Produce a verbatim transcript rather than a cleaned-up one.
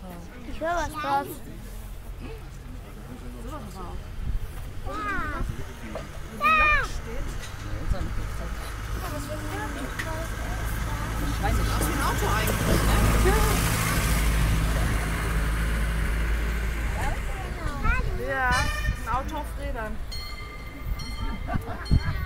Ich höre was drauf. Ich weiß nicht, was für ein Auto eigentlich, ne? Ja, ein Auto auf Rädern.